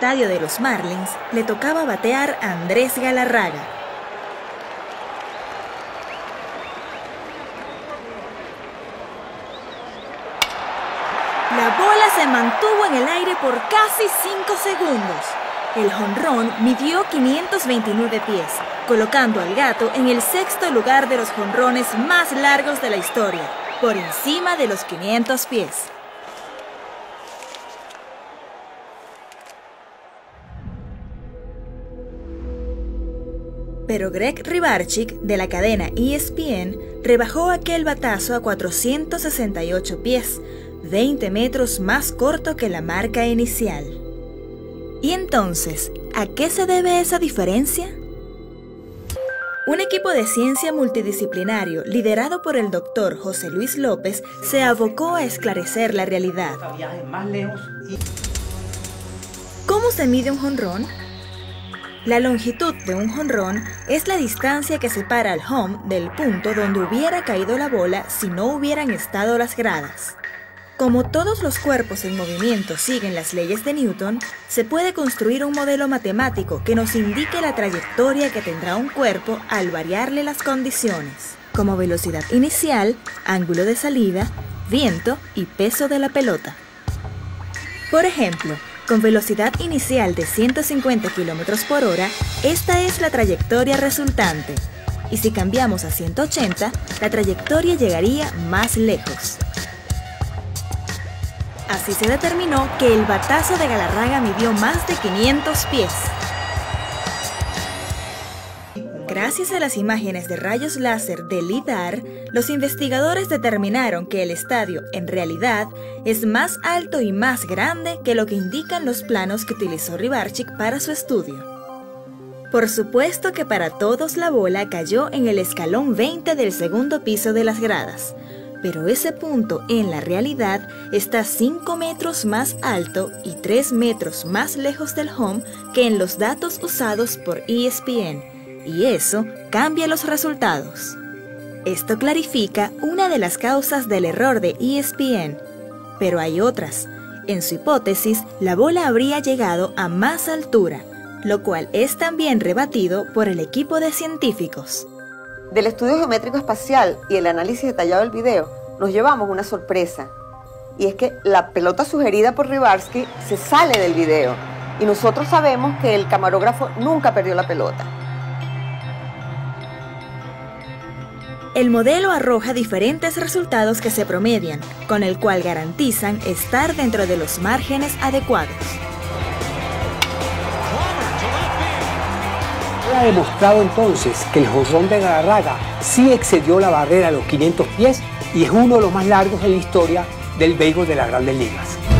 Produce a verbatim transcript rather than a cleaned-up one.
estadio de los Marlins, le tocaba batear a Andrés Galarraga. La bola se mantuvo en el aire por casi cinco segundos. El jonrón midió quinientos veintinueve pies, colocando al Gato en el sexto lugar de los jonrones más largos de la historia, por encima de los quinientos pies. Pero Greg Rybarczyk, de la cadena E S P N, rebajó aquel batazo a cuatrocientos sesenta y ocho pies, veinte metros más corto que la marca inicial. ¿Y entonces, a qué se debe esa diferencia? Un equipo de ciencia multidisciplinario liderado por el doctor José Luis López se abocó a esclarecer la realidad. ¿Cómo se mide un jonrón? La longitud de un jonrón es la distancia que separa al home del punto donde hubiera caído la bola si no hubieran estado las gradas. Como todos los cuerpos en movimiento siguen las leyes de Newton, se puede construir un modelo matemático que nos indique la trayectoria que tendrá un cuerpo al variarle las condiciones, como velocidad inicial, ángulo de salida, viento y peso de la pelota. Por ejemplo, con velocidad inicial de ciento cincuenta kilómetros por hora, esta es la trayectoria resultante, y si cambiamos a ciento ochenta, la trayectoria llegaría más lejos. Así se determinó que el batazo de Galarraga midió más de quinientos pies. Gracias a las imágenes de rayos láser de LIDAR, los investigadores determinaron que el estadio, en realidad, es más alto y más grande que lo que indican los planos que utilizó Rybarczyk para su estudio. Por supuesto que para todos la bola cayó en el escalón veinte del segundo piso de las gradas, pero ese punto en la realidad está cinco metros más alto y tres metros más lejos del home que en los datos usados por E S P N. Y eso cambia los resultados. Esto clarifica una de las causas del error de E S P N, pero hay otras. En su hipótesis, la bola habría llegado a más altura, lo cual es también rebatido por el equipo de científicos. Del estudio geométrico espacial y el análisis detallado del video, nos llevamos una sorpresa. Y es que la pelota sugerida por Rybarczyk se sale del video, y nosotros sabemos que el camarógrafo nunca perdió la pelota. El modelo arroja diferentes resultados que se promedian, con el cual garantizan estar dentro de los márgenes adecuados. Ha demostrado entonces que el jonrón de Galarraga sí excedió la barrera de los quinientos pies y es uno de los más largos en la historia del béisbol de las Grandes Ligas.